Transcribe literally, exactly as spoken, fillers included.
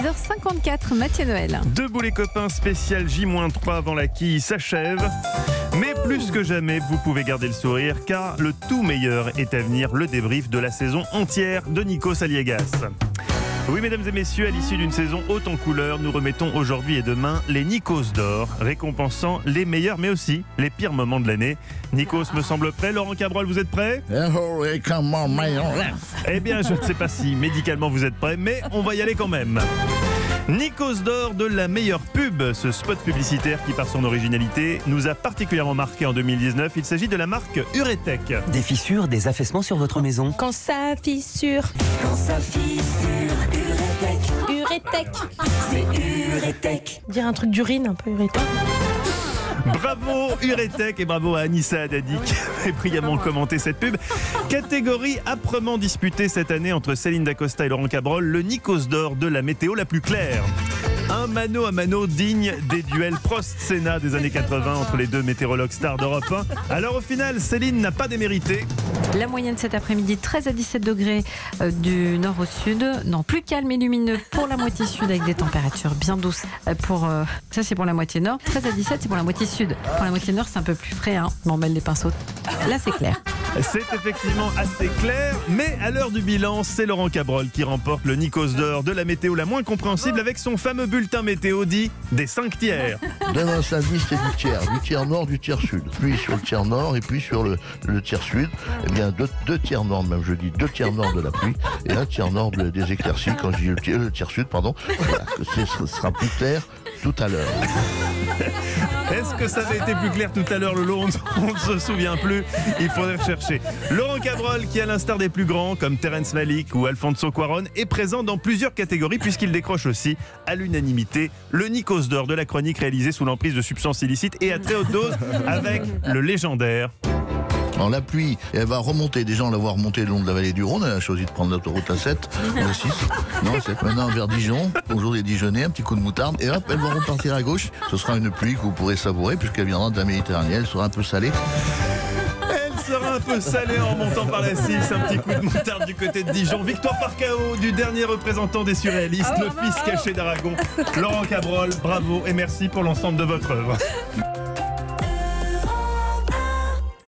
heures cinquante-quatre, Mathieu Noël. Debout les copains, spécial J moins trois avant la quille s'achève. Mais plus que jamais, vous pouvez garder le sourire car le tout meilleur est à venir, le débrief de la saison entière de Nikos Aliagas. Oui, mesdames et messieurs, à l'issue d'une saison haute en couleurs, nous remettons aujourd'hui et demain les Nikos d'or, récompensant les meilleurs mais aussi les pires moments de l'année. Nikos me semble prêt. Laurent Cabrol, vous êtes prêt? Eh bien, je ne sais pas si médicalement vous êtes prêt, mais on va y aller quand même. Nikos d'or de la meilleure pub, ce spot publicitaire qui par son originalité nous a particulièrement marqué en deux mille dix-neuf. Il s'agit de la marque Uretech. Des fissures, des affaissements sur votre maison. Quand ça fissure, Quand ça fissure, Uretech, Uretech. c'est Uretech. Dire un truc d'urine, un peu Uretech. Bravo Uretech et bravo à Anissa Haddadi qui avait brillamment commenté cette pub. Catégorie âprement disputée cette année entre Céline Dacosta et Laurent Cabrol, le Nikos d'or de la météo la plus claire. Un mano à mano digne des duels Prost-Senna des années quatre-vingts entre les deux météorologues stars d'Europe un. Alors au final, Céline n'a pas démérité. La moyenne cet après-midi, treize à dix-sept degrés euh, du nord au sud. Non, plus calme et lumineux pour la moitié sud avec des températures bien douces. Euh, pour, euh, ça, c'est pour la moitié nord. treize à dix-sept, c'est pour la moitié sud. Pour la moitié nord, c'est un peu plus frais. Hein. On m'emmêle les pinceaux. Là, c'est clair. C'est effectivement assez clair, mais à l'heure du bilan, c'est Laurent Cabrol qui remporte le Nikos d'or de la météo la moins compréhensible avec son fameux bulletin météo dit des cinq tiers. Demain samedi, c'est du tiers, du tiers nord, du tiers sud. Puis sur le tiers nord et puis sur le, le tiers sud, eh bien deux, deux tiers nord, même je dis deux tiers nord de la pluie et un tiers nord de- des éclaircies. Quand je dis le tiers, le tiers sud, pardon, voilà, que c'est- ce sera plus clair tout à l'heure. Est-ce que ça avait été plus clair tout à l'heure, Lolo? On ne se souvient plus. Il faudrait rechercher. Laurent Cabrol, qui à l'instar des plus grands, comme Terence Malick ou Alfonso Cuarón, est présent dans plusieurs catégories puisqu'il décroche aussi, à l'unanimité, le Nikos d'or de la chronique réalisée sous l'emprise de substances illicites et à très haute dose avec le légendaire. Alors la pluie, elle va remonter. Déjà, on la voit remonter le long de la vallée du Rhône. Elle a choisi de prendre l'autoroute A sept, A six. Non, c'est maintenant vers Dijon. Bonjour les Dijonnais, un petit coup de moutarde. Et hop, elle va repartir à gauche. Ce sera une pluie que vous pourrez savourer puisqu'elle viendra de la Méditerranée. Elle sera un peu salée. Elle sera un peu salée en montant par la six. Un petit coup de moutarde du côté de Dijon. Victoire par K O du dernier représentant des surréalistes, le fils caché d'Aragon. Laurent Cabrol, bravo et merci pour l'ensemble de votre œuvre.